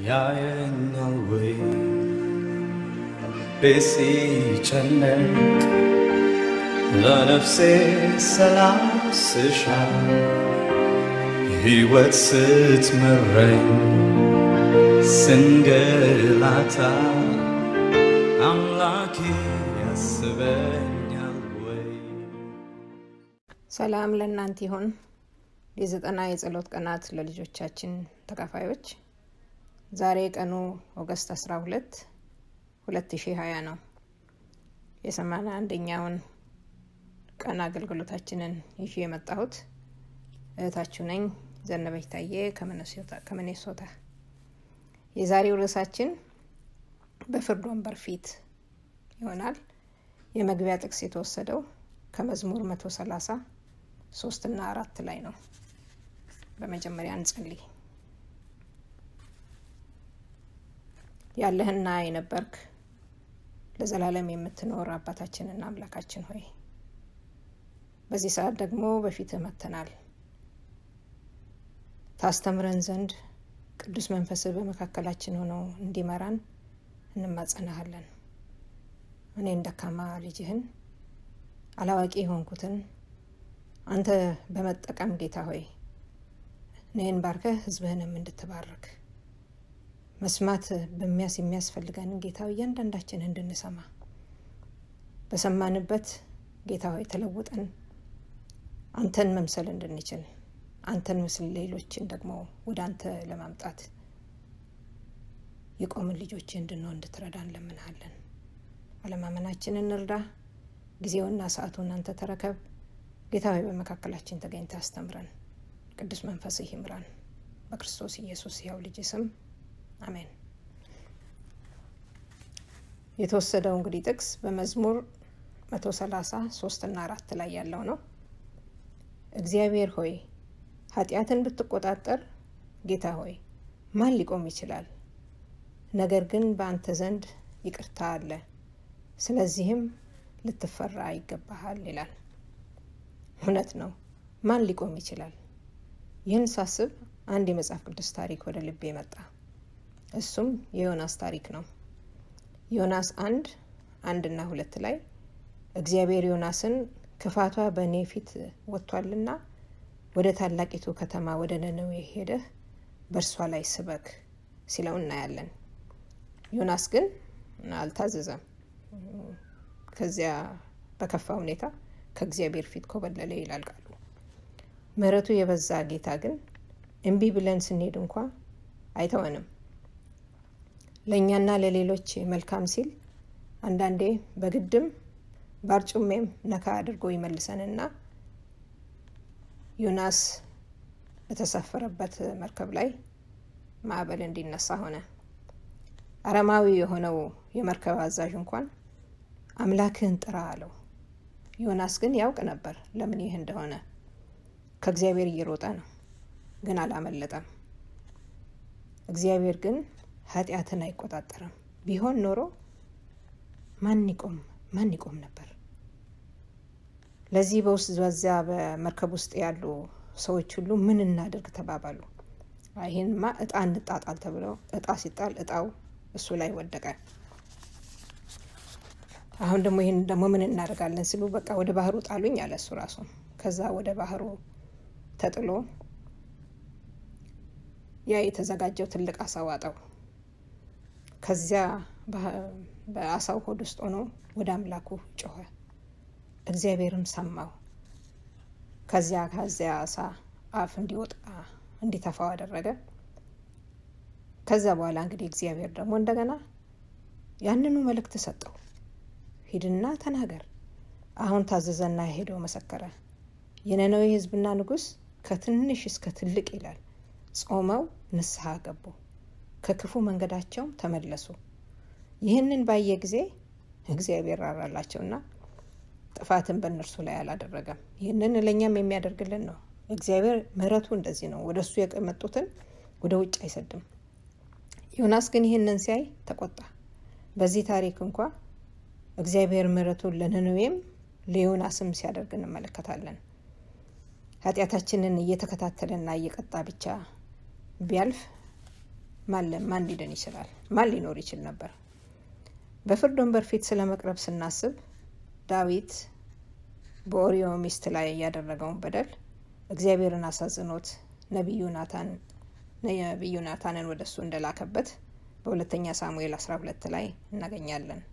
ያየኛል ወይ በሲጨነቅ ለነፍሴ ሰላም ስሻ ሕይወት ስትመረኝ ስንገላታ አምላኬ ያስበኛል ወይ። ሰላም ለእናንተ ይሁን። የዘጠና የጸሎት ቀናት ለልጆቻችን ተካፋዮች ዛሬ ቀኑ ኦገስት 12 2020 ነው። የ81ኛውን ቀን አገልግሎታችንን ይዤ የመጣሁት እህታችሁ ነኝ ዘነበች ከሚኔሶታ። የዛሬው ርዕሳችን በፍርድ ወንበር ፊት ይሆናል። የመግቢያ ጥቅስ የተወሰደው ከመዝሙር 130 3 እና 4 ላይ ነው። በመጀመሪያ እንጸልይ። ያለህና የነበርክ ለዘላለም የምትኖር አባታችንና አምላካችን ሆይ በዚህ ሰዓት ደግሞ በፊትህ መተናል። ታስተምረን ዘንድ ቅዱስ መንፈስህ በመካከላችን ሆኖ እንዲመራን እንማጸናሃለን። እኔን ደካማ ልጅህን አላዋቂ ሆንኩትን አንተ በመጠቀም ጌታ ሆይ እኔን ባርከህ ህዝብህንም እንድትባርክ መስማት የሚያስፈልገን ጌታ ሆይ እያንዳንዳችን እንድንሰማ በሰማንበት ጌታ ሆይ ተለውጠን አንተን መምሰል እንድንችል አንተን ምስል ሌሎችን ደግሞ ወደ አንተ ለማምጣት የቆምን ልጆች እንድንሆን እንድትረዳን ለምንሃለን። አለማመናችንን እንርዳ። ጊዜውና ሰዓቱን አንተ ተረከብ ጌታ ሆይ በመካከላችን ተገኝተህ አስተምረን። ቅዱስ መንፈስህ ይምራን። በክርስቶስ ኢየሱስ ያው ልጅ ስም አሜን። የተወሰደው እንግዲህ ጥቅስ በመዝሙር 130 3 እና 4 ላይ ያለው ነው። እግዚአብሔር ሆይ ኃጢአትን ብትቆጣጠር ጌታ ሆይ ማን ሊቆም ይችላል? ነገር ግን በአንተ ዘንድ ይቅርታ አለ፣ ስለዚህም ልትፈራ ይገባሃል ይላል። እውነት ነው። ማን ሊቆም ይችላል? ይህን ሳስብ አንድ የመጽሐፍ ቅዱስ ታሪክ ወደ ልቤ መጣ። እሱም የዮናስ ታሪክ ነው። ዮናስ 1 እና 2 ላይ እግዚአብሔር ዮናስን ክፋቷ በእኔ ፊት ወጥቷልና ወደ ታላቂቱ ከተማ ወደ ነነዌ ሄደህ በእርሷ ላይ ስበክ ሲለው እናያለን። ዮናስ ግን አልታዘዘም። ከዚያ በከፋ ሁኔታ ከእግዚአብሔር ፊት ኮበለለ ይላል ቃሉ። ምሕረቱ የበዛ ጌታ ግን እምቢ ብለን ስንሄድ እንኳን አይተወንም። ለኛና ለሌሎች መልካም ሲል አንዳንዴ በግድም ባርጩሜም ነካ አድርጎ ይመልሰንና ዮናስ በተሳፈረበት መርከብ ላይ ማዕበል እንዲነሳ ሆነ። አረማዊ የሆነው የመርከብ አዛዥ እንኳን አምላክህን ጥራ አለው። ዮናስ ግን ያውቅ ነበር ለምን ይህ እንደሆነ። ከእግዚአብሔር እየሮጠ ነው፣ ግን አላመለጠም። እግዚአብሔር ግን ኃጢአትን አይቆጣጠርም። ቢሆን ኖሮ ማን ይቆም ነበር? ለዚህ በዚያ በመርከብ ውስጥ ያሉ ሰዎች ሁሉ ምን እናድርግ ተባባሉ። ይሄንማ እጣ እንጣጣል ተብለው እጣ ሲጣል እጣው እሱ ላይ ወደቀ። አሁን ደግሞ ይሄን ደግሞ ምን እናደርጋለን ሲሉ በቃ ወደ ባህሩ ጣሉኝ አለ እሱ ራሱ። ከዛ ወደ ባህሩ ተጥሎ ያ የተዘጋጀው ትልቅ አሳ ዋጠው። ከዚያ በአሳው ሆድ ውስጥ ሆኖ ወደ አምላኩ ጮኸ። እግዚአብሔርም ሰማው። ከዚያ አሳ አፍ እንዲተፋው አደረገ። ከዛ በኋላ እንግዲህ እግዚአብሔር ደግሞ እንደገና ያንኑ መልእክት ሰጠው። ሂድና ተናገር። አሁን ታዘዘና ሄዶ መሰከረ። የነነዌ ህዝብና ንጉስ ከትንሽ እስከ ትልቅ ይላል ጾመው ንስሐ ገቡ፣ ከክፉ መንገዳቸው ተመለሱ። ይህንን ባየ ጊዜ እግዚአብሔር ራራላቸውና ጥፋትን በእነርሱ ላይ አላደረገም። ይህንን ለኛም የሚያደርግልን ነው። እግዚአብሔር ምሕረቱ እንደዚህ ነው። ወደሱ የመጡትን ወደ ውጭ አይሰድም። ዮናስ ግን ይህንን ሲያይ ተቆጣ። በዚህ ታሪክ እንኳን እግዚአብሔር ምሕረቱን ለነነዌም ለዮናስም ሲያደርግ እንመለከታለን። ኃጢአታችንን እየተከታተለና እየቀጣ ብቻ ቢያልፍ ማን ሊድን ይችላል? ማን ሊኖር ይችል ነበር? በፍርድ ወንበር ፊት ስለመቅረብ ስናስብ ዳዊት በኦሪዮ ሚስት ላይ ያደረገውን በደል እግዚአብሔርን አሳዝኖት ነብዩ ናታንን ወደሱ እንደላከበት በሁለተኛ ሳሙኤል 12 ላይ እናገኛለን።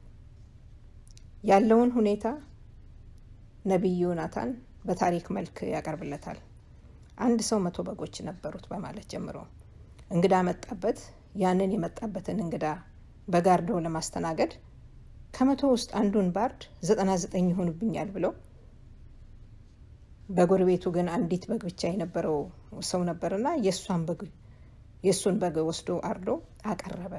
ያለውን ሁኔታ ነብዩ ናታን በታሪክ መልክ ያቀርብለታል። አንድ ሰው 100 በጎች ነበሩት በማለት ጀምሮ እንግዳ መጣበት። ያንን የመጣበትን እንግዳ በጋርዶ ለማስተናገድ ከ100 ውስጥ አንዱን ባርድ 99 ይሆንብኛል ብሎ በጎረቤቱ ግን አንዲት በግ ብቻ የነበረው ሰው ነበርና የሱን በግ ወስዶ አርዶ አቀረበ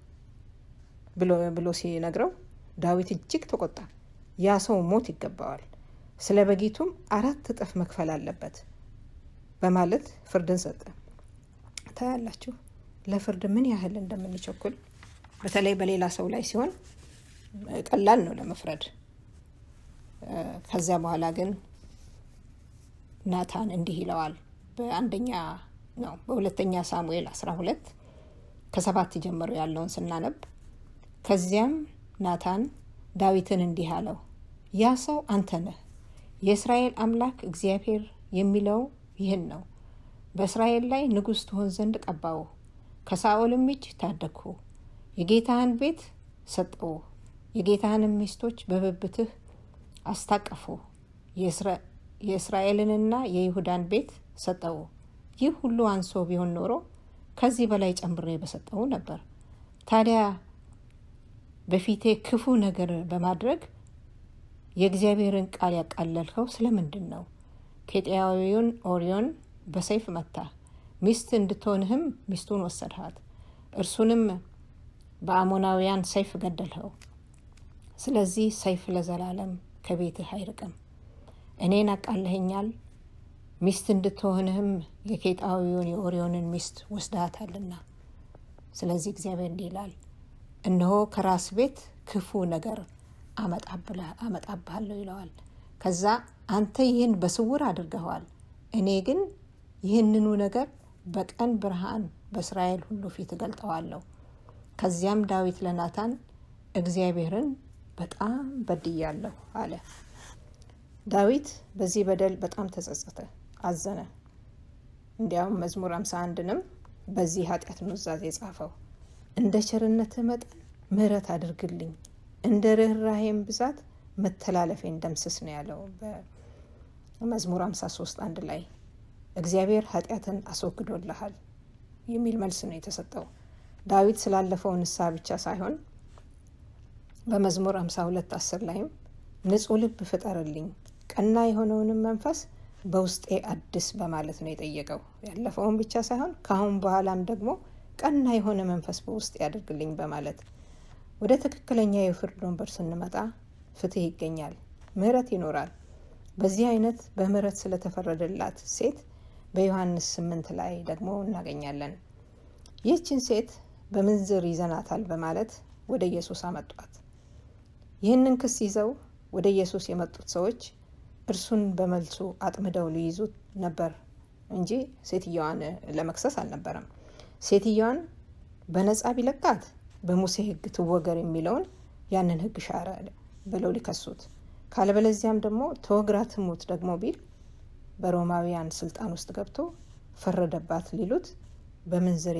ብሎ ሲነግረው ዳዊት እጅግ ተቆጣ። ያ ሰው ሞት ይገባዋል፣ ስለ በጊቱም 4 እጥፍ መክፈል አለበት በማለት ፍርድን ሰጠ። ታያላችሁ ለፍርድ ምን ያህል እንደምንቸኩል። በተለይ በሌላ ሰው ላይ ሲሆን ቀላል ነው ለመፍረድ። ከዛ በኋላ ግን ናታን እንዲህ ይለዋል። በሁለተኛ ሳሙኤል 12 ከ7 ጀምሮ ያለውን ስናነብ ከዚያም ናታን ዳዊትን እንዲህ አለው፣ ያ ሰው አንተ ነህ። የእስራኤል አምላክ እግዚአብሔር የሚለው ይህን ነው። በእስራኤል ላይ ንጉሥ ትሆን ዘንድ ቀባው፣ ከሳኦልም እጅ ታደግሁ፣ የጌታህን ቤት ሰጠው፣ የጌታህንም ሚስቶች በብብትህ አስታቀፉ፣ የእስራኤልንና የይሁዳን ቤት ሰጠው። ይህ ሁሉ አንሶ ቢሆን ኖሮ ከዚህ በላይ ጨምሬ በሰጠው ነበር። ታዲያ በፊቴ ክፉ ነገር በማድረግ የእግዚአብሔርን ቃል ያቃለልከው ስለምንድን ነው? ኬጢያዊውን ኦርዮን በሰይፍ መታ፣ ሚስት እንድትሆንህም ሚስቱን ወሰድሃት፣ እርሱንም በአሞናውያን ሰይፍ ገደልኸው። ስለዚህ ሰይፍ ለዘላለም ከቤትህ አይርቅም። እኔን አቃለኸኛል፣ ሚስት እንድትሆንህም የኬጢያዊውን የኦርዮንን ሚስት ወስደሃታልና። ስለዚህ እግዚአብሔር እንዲህ ይላል፣ እነሆ ከራስ ቤት ክፉ ነገር አመጣብሃለሁ ይለዋል። ከዛ አንተ ይህን በስውር አድርገዋል፣ እኔ ግን ይህንኑ ነገር በቀን ብርሃን በእስራኤል ሁሉ ፊት እገልጠዋለሁ። ከዚያም ዳዊት ለናታን እግዚአብሔርን በጣም በድያለሁ አለ። ዳዊት በዚህ በደል በጣም ተጸጸተ፣ አዘነ። እንዲያውም መዝሙር 51ንም በዚህ ኃጢአት ኑዛዜ ጻፈው። እንደ ቸርነትህ መጠን ምሕረት አድርግልኝ፣ እንደ ርኅራኄም ብዛት መተላለፌን ደምስስ ነው ያለው በመዝሙር 53:1 ላይ። እግዚአብሔር ኃጢአትን አስወግዶልሃል የሚል መልስ ነው የተሰጠው። ዳዊት ስላለፈው ንስሐ ብቻ ሳይሆን በመዝሙር 52:10 ላይም ንጹሕ ልብ ፍጠርልኝ፣ ቀና የሆነውንም መንፈስ በውስጤ አድስ በማለት ነው የጠየቀው። ያለፈውን ብቻ ሳይሆን ከአሁን በኋላም ደግሞ ቀና የሆነ መንፈስ በውስጤ ያድርግልኝ በማለት። ወደ ትክክለኛ የፍርድ ወንበር ስንመጣ ፍትህ ይገኛል፣ ምህረት ይኖራል። በዚህ አይነት በምህረት ስለተፈረደላት ሴት በዮሐንስ 8 ላይ ደግሞ እናገኛለን። ይህችን ሴት በምንዝር ይዘናታል በማለት ወደ ኢየሱስ አመጧት። ይህንን ክስ ይዘው ወደ ኢየሱስ የመጡት ሰዎች እርሱን በመልሱ አጥምደው ሊይዙት ነበር እንጂ ሴትየዋን ለመክሰስ አልነበረም። ሴትየዋን በነጻ ቢለቃት በሙሴ ሕግ ትወገር የሚለውን ያንን ሕግ ሻረ ብለው ሊከሱት፣ ካልበለዚያም ደግሞ ተወግራ ትሙት ደግሞ ቢል በሮማውያን ስልጣን ውስጥ ገብቶ ፈረደባት ሊሉት በምንዝር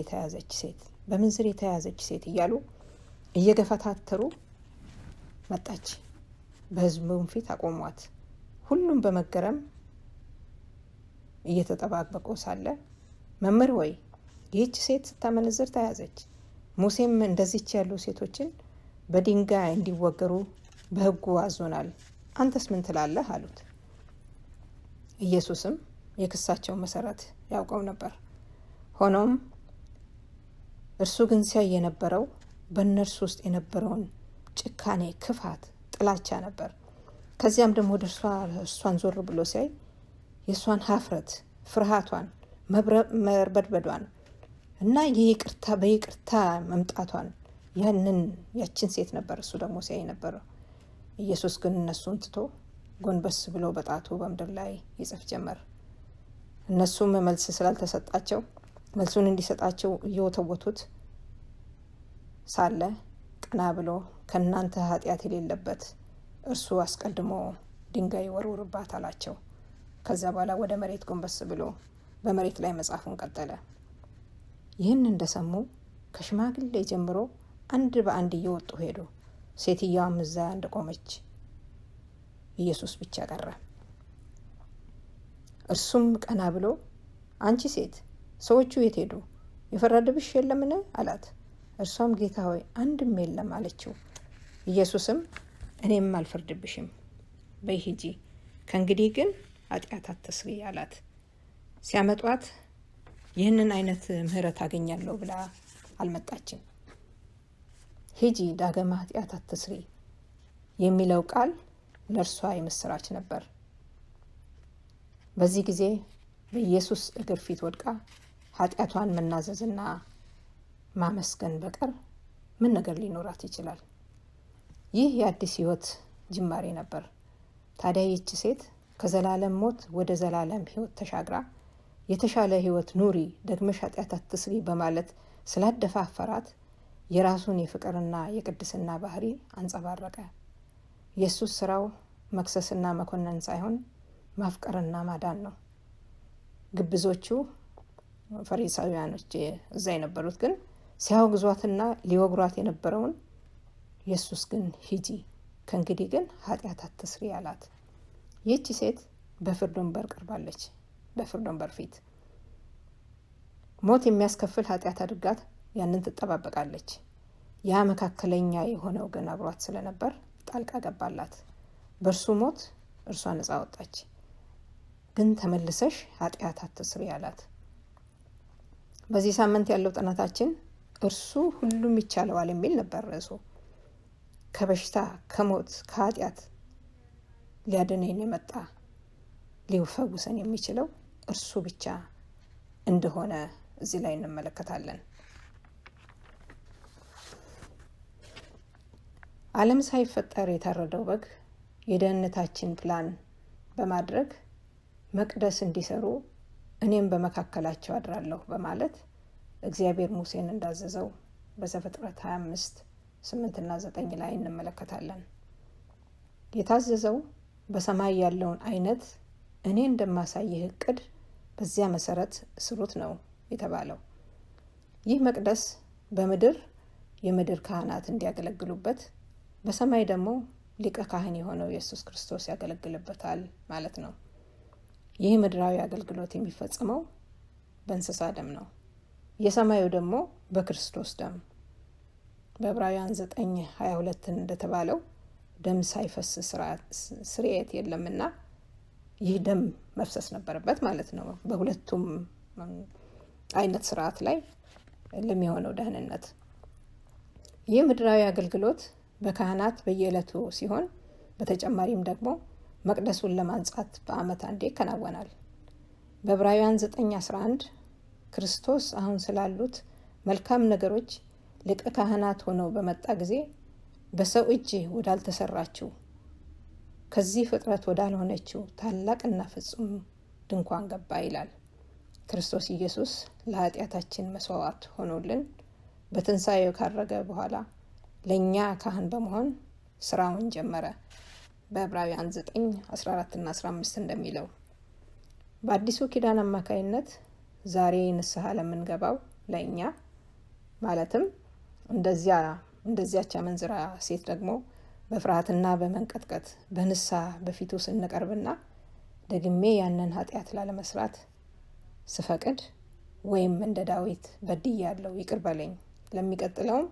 የተያዘች ሴት እያሉ እየገፈታተሩ መጣች። በሕዝቡም ፊት አቆሟት። ሁሉም በመገረም እየተጠባበቁ ሳለ መምህር ወይ ይህች ሴት ስታመነዝር ተያዘች፣ ሙሴም እንደዚች ያሉ ሴቶችን በድንጋይ እንዲወገሩ በሕጉ አዞናል፣ አንተስ ምን ትላለህ አሉት። ኢየሱስም የክሳቸው መሰረት ያውቀው ነበር። ሆኖም እርሱ ግን ሲያይ የነበረው በእነርሱ ውስጥ የነበረውን ጭካኔ፣ ክፋት፣ ጥላቻ ነበር። ከዚያም ደግሞ ወደ እርሷን ዞር ብሎ ሲያይ የእሷን ሀፍረት፣ ፍርሃቷን፣ መርበድበዷን እና በይቅርታ መምጣቷን ያችን ሴት ነበር እሱ ደግሞ ሲያይ ነበረው። ኢየሱስ ግን እነሱን ትቶ ጎንበስ ብሎ በጣቱ በምድር ላይ ይጽፍ ጀመር። እነሱም መልስ ስላልተሰጣቸው መልሱን እንዲሰጣቸው እየወተወቱት ሳለ ቀና ብሎ ከናንተ ኃጢአት የሌለበት እርሱ አስቀድሞ ድንጋይ ወርውርባት አላቸው። ከዛ በኋላ ወደ መሬት ጎንበስ ብሎ በመሬት ላይ መጻፉን ቀጠለ። ይህን እንደሰሙ ከሽማግሌ ጀምሮ አንድ በአንድ እየወጡ ሄዱ። ሴትየዋም እዛ እንደቆመች ኢየሱስ ብቻ ቀረ። እርሱም ቀና ብሎ አንቺ ሴት ሰዎቹ የት ሄዱ? የፈረደብሽ የለምን? አላት። እርሷም ጌታ ሆይ አንድም የለም አለችው። ኢየሱስም እኔም አልፈርድብሽም፣ በይ ሂጂ፣ ከእንግዲህ ግን ኃጢአት አትስሪ አላት። ሲያመጧት ይህንን አይነት ምህረት አገኛለሁ ብላ አልመጣችም። ሂጂ ዳግም ኃጢአት አትስሪ የሚለው ቃል ለእርሷ የምስራች ነበር። በዚህ ጊዜ በኢየሱስ እግር ፊት ወድቃ ኃጢአቷን መናዘዝና ማመስገን በቀር ምን ነገር ሊኖራት ይችላል? ይህ የአዲስ ሕይወት ጅማሬ ነበር። ታዲያ ይህች ሴት ከዘላለም ሞት ወደ ዘላለም ሕይወት ተሻግራ የተሻለ ሕይወት ኑሪ፣ ደግመሽ ኃጢአት አትስሪ በማለት ስላደፋፈራት የራሱን የፍቅርና የቅድስና ባህሪ አንጸባረቀ። ኢየሱስ ስራው መክሰስና መኮነን ሳይሆን ማፍቀርና ማዳን ነው። ግብዞቹ ፈሪሳውያኖች እዛ የነበሩት ግን ሲያወግዟትና ሊወግሯት የነበረውን ኢየሱስ ግን ሂጂ፣ ከእንግዲህ ግን ኃጢአት አትስሪ አላት። ይህች ሴት በፍርድ ወንበር ቀርባለች። በፍርድ ወንበር ፊት ሞት የሚያስከፍል ኃጢአት አድርጋት ያንን ትጠባበቃለች። ያ መካከለኛ የሆነው ግን አብሯት ስለነበር ጣልቃ ገባላት። በእርሱ ሞት እርሷ ነፃ ወጣች። ግን ተመልሰሽ ኃጢአት አትስሪ አላት። በዚህ ሳምንት ያለው ጥናታችን እርሱ ሁሉም ይቻለዋል የሚል ነበር ርዕሱ። ከበሽታ፣ ከሞት፣ ከኃጢአት ሊያድነን የመጣ ሊፈውሰን የሚችለው እርሱ ብቻ እንደሆነ እዚህ ላይ እንመለከታለን። ዓለም ሳይፈጠር የታረደው በግ የደህንነታችን ፕላን በማድረግ መቅደስ እንዲሰሩ እኔም በመካከላቸው አድራለሁ በማለት እግዚአብሔር ሙሴን እንዳዘዘው በዘፍጥረት 25:8-9 ላይ እንመለከታለን። የታዘዘው በሰማይ ያለውን አይነት እኔ እንደማሳይህ እቅድ በዚያ መሰረት ስሩት ነው የተባለው። ይህ መቅደስ በምድር የምድር ካህናት እንዲያገለግሉበት፣ በሰማይ ደግሞ ሊቀ ካህን የሆነው ኢየሱስ ክርስቶስ ያገለግልበታል ማለት ነው። ይህ ምድራዊ አገልግሎት የሚፈጸመው በእንስሳ ደም ነው። የሰማዩ ደግሞ በክርስቶስ ደም። በዕብራውያን 9:22 እንደተባለው ደም ሳይፈስ ስርየት የለምና ይህ ደም መፍሰስ ነበረበት ማለት ነው። በሁለቱም አይነት ስርዓት ላይ ለሚሆነው ደህንነት ይህ ምድራዊ አገልግሎት በካህናት በየዕለቱ ሲሆን፣ በተጨማሪም ደግሞ መቅደሱን ለማንጻት በአመት አንዴ ይከናወናል። በዕብራውያን 9:11 ክርስቶስ አሁን ስላሉት መልካም ነገሮች ሊቀ ካህናት ሆነው በመጣ ጊዜ በሰው እጅ ወዳልተሰራችው ከዚህ ፍጥረት ወዳልሆነችው ታላቅና ፍጹም ድንኳን ገባ ይላል። ክርስቶስ ኢየሱስ ለኃጢአታችን መስዋዕት ሆኖልን በትንሣኤው ካረገ በኋላ ለኛ ካህን በመሆን ስራውን ጀመረ። በዕብራውያን 9:14-15 እንደሚለው በአዲሱ ኪዳን አማካይነት ዛሬ ንስሐ ለምንገባው ለኛ ማለትም እንደዚያች አመንዝራ ሴት ደግሞ በፍርሃትና በመንቀጥቀጥ በንስሐ በፊቱ ስንቀርብና ደግሜ ያንን ኃጢአት ላለመስራት ስፈቅድ ወይም እንደ ዳዊት በድያለሁ ይቅር በለኝ፣ ለሚቀጥለውም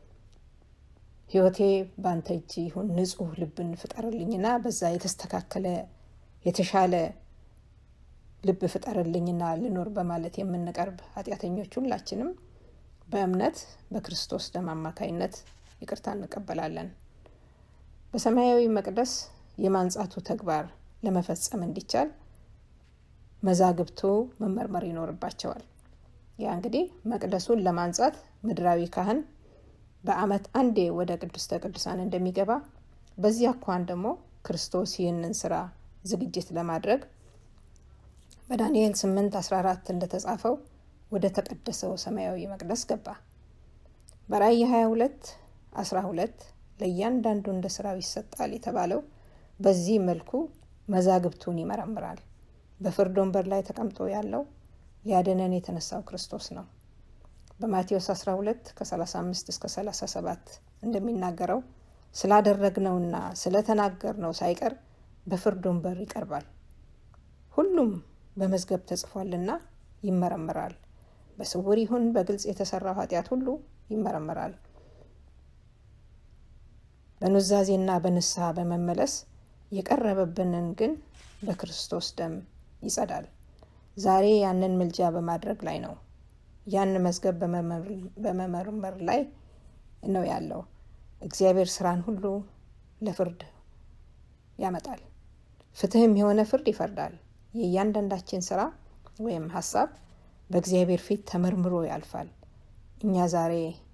ሕይወቴ ባንተ እጅ ይሁን፣ ንጹህ ልብን ፍጠርልኝና በዛ የተስተካከለ የተሻለ ልብ ፍጠርልኝና ልኖር በማለት የምንቀርብ ኃጢአተኞች ሁላችንም በእምነት በክርስቶስ ደም አማካይነት ይቅርታ እንቀበላለን። በሰማያዊ መቅደስ የማንጻቱ ተግባር ለመፈጸም እንዲቻል መዛግብቱ መመርመር ይኖርባቸዋል። ያ እንግዲህ መቅደሱን ለማንጻት ምድራዊ ካህን በአመት አንዴ ወደ ቅድስተ ቅዱሳን እንደሚገባ፣ በዚህ አኳኋን ደግሞ ክርስቶስ ይህንን ስራ ዝግጅት ለማድረግ በዳንኤል 8:14 እንደተጻፈው ወደ ተቀደሰው ሰማያዊ መቅደስ ገባ። በራእይ 22:12 ለእያንዳንዱ እንደ ስራው ይሰጣል የተባለው በዚህ መልኩ መዛግብቱን ይመረምራል። በፍርድ ወንበር ላይ ተቀምጦ ያለው ሊያድነን የተነሳው ክርስቶስ ነው። በማቴዎስ 12:35-37 እንደሚናገረው ስላደረግነውና ስለተናገርነው ሳይቀር በፍርድ ወንበር ይቀርባል። ሁሉም በመዝገብ ተጽፏልና ይመረምራል። በስውር ይሁን በግልጽ የተሰራው ኃጢአት ሁሉ ይመረምራል። በኑዛዜና በንስሐ በመመለስ የቀረበብንን ግን በክርስቶስ ደም ይጸዳል። ዛሬ ያንን ምልጃ በማድረግ ላይ ነው። ያን መዝገብ በመመርመር ላይ ነው ያለው። እግዚአብሔር ስራን ሁሉ ለፍርድ ያመጣል። ፍትህም የሆነ ፍርድ ይፈርዳል። የእያንዳንዳችን ስራ ወይም ሐሳብ በእግዚአብሔር ፊት ተመርምሮ ያልፋል። እኛ ዛሬ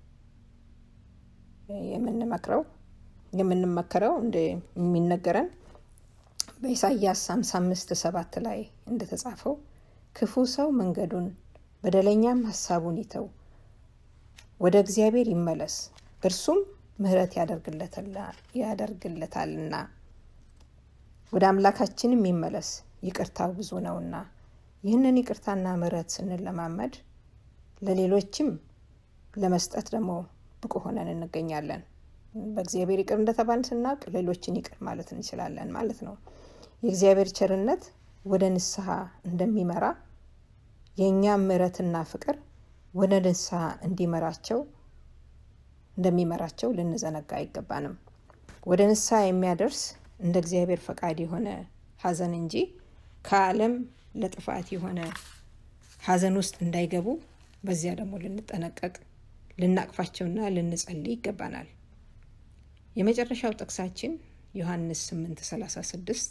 የምንመከረው እንደሚነገረን በኢሳይያስ 55:7 ላይ እንደተጻፈው ክፉ ሰው መንገዱን በደለኛም ሐሳቡን ይተው፣ ወደ እግዚአብሔር ይመለስ፣ እርሱም ምህረት ያደርግለታልና ወደ አምላካችንም ይመለስ፣ ይቅርታው ብዙ ነውና። ይህንን ይቅርታና ምህረት ስንለማመድ ለሌሎችም ለመስጠት ደግሞ ብቁ ሆነን እንገኛለን። በእግዚአብሔር ይቅር እንደተባልን ስናውቅ ሌሎችን ይቅር ማለት እንችላለን ማለት ነው። የእግዚአብሔር ቸርነት ወደ ንስሐ እንደሚመራ የእኛም ምህረትና ፍቅር ወደ ንስሐ እንደሚመራቸው ልንዘነጋ አይገባንም። ወደ ንስሐ የሚያደርስ እንደ እግዚአብሔር ፈቃድ የሆነ ሐዘን እንጂ ከዓለም ለጥፋት የሆነ ሐዘን ውስጥ እንዳይገቡ በዚያ ደግሞ ልንጠነቀቅ ልናቅፋቸውና ልንጸልይ ይገባናል። የመጨረሻው ጥቅሳችን ዮሐንስ 8:36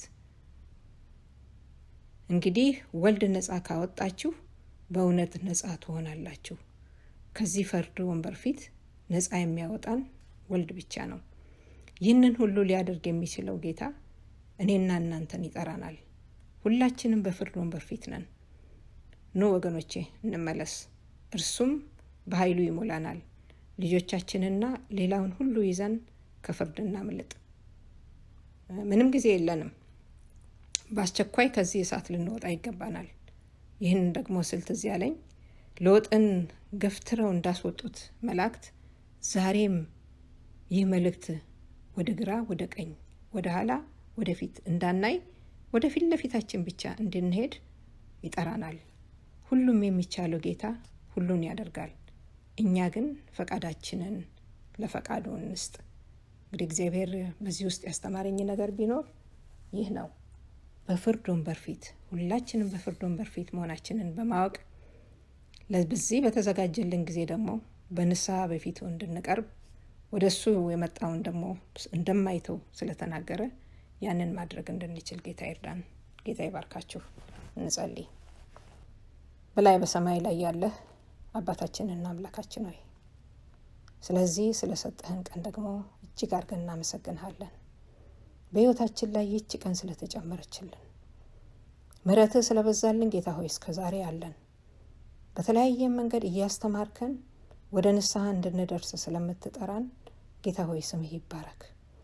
እንግዲህ ወልድ ነፃ ካወጣችሁ በእውነት ነፃ ትሆናላችሁ። ከዚህ ፍርድ ወንበር ፊት ነፃ የሚያወጣን ወልድ ብቻ ነው። ይህንን ሁሉ ሊያደርግ የሚችለው ጌታ እኔና እናንተን ይጠራናል። ሁላችንም በፍርድ ወንበር ፊት ነን። ኑ ወገኖቼ እንመለስ፣ እርሱም በኃይሉ ይሞላናል። ልጆቻችንና ሌላውን ሁሉ ይዘን ከፍርድ እናምልጥ። ምንም ጊዜ የለንም። በአስቸኳይ ከዚህ እሳት ልንወጣ ይገባናል። ይህን ደግሞ ስልት እዚያ ያለኝ ሎጥን ገፍትረው እንዳስወጡት መላእክት ዛሬም ይህ መልእክት ወደ ግራ ወደ ቀኝ ወደ ኋላ ወደፊት እንዳናይ ወደፊት ለፊታችን ብቻ እንድንሄድ ይጠራናል። ሁሉም የሚቻለው ጌታ ሁሉን ያደርጋል። እኛ ግን ፈቃዳችንን ለፈቃዱ እንስጥ። እንግዲህ እግዚአብሔር በዚህ ውስጥ ያስተማረኝ ነገር ቢኖር ይህ ነው። በፍርድ ወንበር ፊት ሁላችንም በፍርድ ወንበር ፊት መሆናችንን በማወቅ ለዚህ በተዘጋጀልን ጊዜ ደግሞ በንስሐ በፊቱ እንድንቀርብ ወደሱ የመጣውን ደግሞ እንደማይተው ስለተናገረ ያንን ማድረግ እንድንችል ጌታ ይርዳን። ጌታ ይባርካችሁ። እንጸልይ። በላይ በሰማይ ላይ ያለህ አባታችንና አምላካችን ሆይ ስለዚህ ስለሰጠህን ቀን ደግሞ እጅግ አድርገን እናመሰግንሃለን። በሕይወታችን ላይ ይህች ቀን ስለተጨመረችልን ምህረትህ ስለበዛልን ጌታ ሆይ እስከዛሬ አለን። በተለያየ መንገድ እያስተማርከን ወደ ንስሐ እንድንደርስ ስለምትጠራን ጌታ ሆይ ስምህ ይባረክ።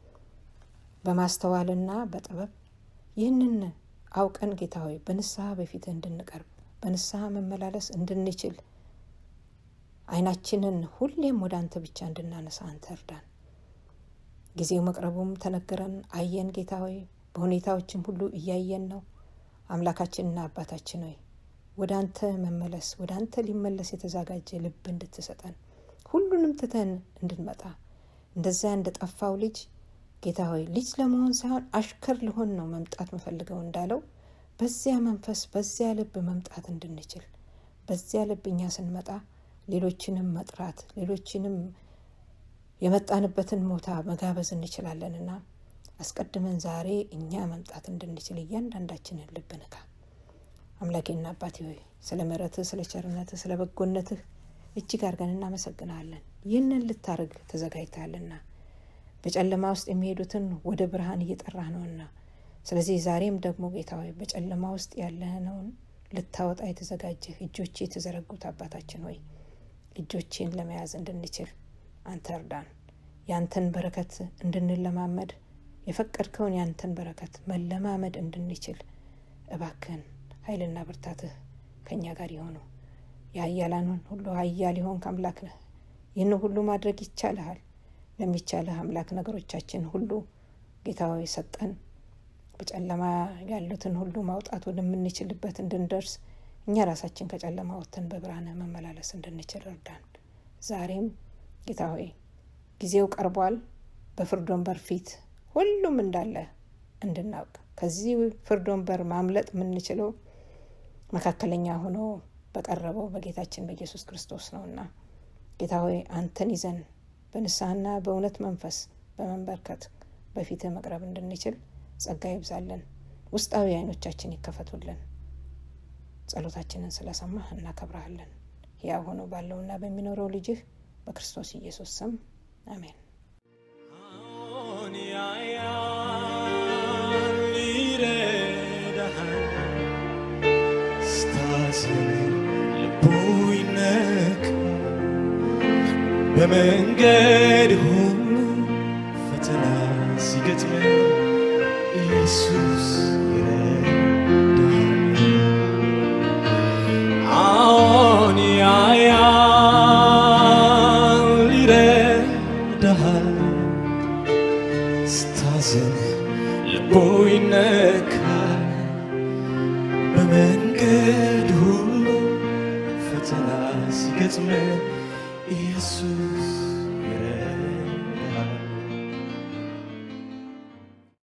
በማስተዋልና በጥበብ ይህንን አውቀን ጌታ ሆይ በንስሐ በፊትህ እንድንቀርብ በንስሐ መመላለስ እንድንችል አይናችንን ሁሌም ወደ አንተ ብቻ እንድናነሳ አንተ እርዳን። ጊዜው መቅረቡም ተነገረን አየን ጌታ ሆይ በሁኔታዎችም ሁሉ እያየን ነው። አምላካችንና አባታችን ሆይ ወደ አንተ መመለስ ወደ አንተ ሊመለስ የተዘጋጀ ልብ እንድትሰጠን ሁሉንም ትተን እንድንመጣ እንደዛ እንደጠፋው ልጅ ጌታ ሆይ ልጅ ለመሆን ሳይሆን አሽከር ልሆን ነው መምጣት መፈልገው እንዳለው በዚያ መንፈስ በዚያ ልብ መምጣት እንድንችል በዚያ ልብ እኛ ስንመጣ ሌሎችንም መጥራት ሌሎችንም የመጣንበትን ሞታ መጋበዝ እንችላለንና አስቀድመን ዛሬ እኛ መምጣት እንድንችል እያንዳንዳችንን ልብ ንካ። አምላኬና አባቴ ሆይ ስለ ምህረትህ ስለ ቸርነትህ ስለ በጎነትህ እጅግ አድርገን እናመሰግናለን። ይህንን ልታርግ ተዘጋጅተሃልና በጨለማ ውስጥ የሚሄዱትን ወደ ብርሃን እየጠራህ ነውና ስለዚህ ዛሬም ደግሞ ጌታ ሆይ በጨለማ ውስጥ ያለነውን ልታወጣ የተዘጋጀህ እጆቼ የተዘረጉት አባታችን ሆይ እጆቼን ለመያዝ እንድንችል አንተ እርዳን። ያንተን በረከት እንድንለማመድ የፈቀድከውን ያንተን በረከት መለማመድ እንድንችል እባክህን ኃይልና ብርታትህ ከኛ ጋር ይሁን። ያያላኑን ሁሉ ኃያል ይሆንክ አምላክ ነህ። ይህን ሁሉ ማድረግ ይቻላል። ለሚቻልህ አምላክ ነገሮቻችን ሁሉ ጌታ ሆይ ሰጠን። በጨለማ ያሉትን ሁሉ ማውጣት ወደምንችልበት እንድንደርስ እኛ ራሳችን ከጨለማ ወጥተን በብርሃን መመላለስ እንድንችል እርዳን። ዛሬም ጌታ ሆይ ጊዜው ቀርቧል። በፍርድ ወንበር ፊት ሁሉም እንዳለ እንድናውቅ ከዚህ ፍርድ ወንበር ማምለጥ የምንችለው መካከለኛ ሆኖ በቀረበው በጌታችን በኢየሱስ ክርስቶስ ነውና ጌታ ሆይ አንተን ይዘን በንስሐና በእውነት መንፈስ በመንበርከት በፊት መቅረብ እንድንችል ጸጋ ይብዛልን። ውስጣዊ አይኖቻችን ይከፈቱልን። ጸሎታችንን ስለሰማህ እናከብራለን። ያው ሆኖ ባለውና በሚኖረው ልጅህ በክርስቶስ ኢየሱስ ስም አሜን። በመንገድ ሁሉ ፈተና ሲገጥመን ኢየሱስ ይረዳሃል። አዎን ያያል ይረዳሃል። ስታዝን ልቡ ይነካል። በመንገድ ሁሉ ፈተና ሲገጥመን ኢየሱስ